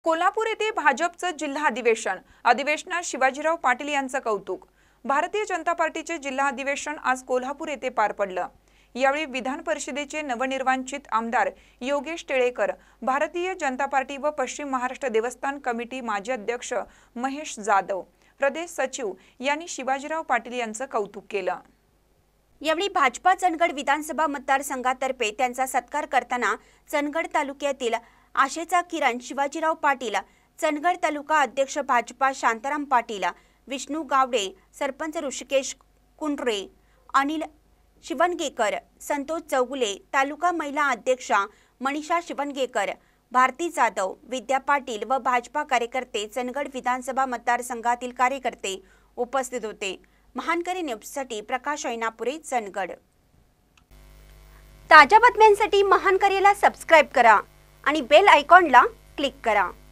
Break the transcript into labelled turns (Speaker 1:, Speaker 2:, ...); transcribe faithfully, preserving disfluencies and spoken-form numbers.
Speaker 1: कोल्हापूर येथे भाजपचं जिल्हा अधिवेशन अधिवेशनात शिवाजीराव पाटील यांचं कौतुक। भारतीय जनता पार्टीचे जिल्हा अधिवेशन आज कोल्हापूर येथे पार पडलं। यावेळी विधान परिषदेचे नवनिर्वाचित आमदार योगेश टिळेकर, भारतीय जनता पार्टी व पश्चिम महाराष्ट्र देवस्थान कमिटी माजी अध्यक्ष महेश जाधव, प्रदेश सचिव यांनी शिवाजीराव पाटील यांचं कौतुक केलं।
Speaker 2: यावेळी भाजपा चंदगड विधानसभा मतदारसंघातर्फे त्यांचा सत्कार करताना चंदगड तालुक्यातील आशेचा किरण शिवाजीराव पाटील, चंदगड तालुका अध्यक्ष भाजपा शांताराम पाटील, विष्णू गावडे, सरपंच ऋषिकेश कुंडरे, अनिल शिवणगेकर, संतोष चौगुले, तालुका महिला अध्यक्षा मनीषा शिवणगेकर, भारती जाधव, विद्या पाटील व भाजपा कार्यकर्ते चंदगड विधानसभा मतदारसंघातील कार्यकर्ते उपस्थित होते। महानकरी न्यूजसाठी प्रकाश ऐनापुरे, चंदगड। ताज्या बातम्यांसाठी महानकरीला सबस्क्राइब करा आणि बेल आयकॉनला क्लिक करा।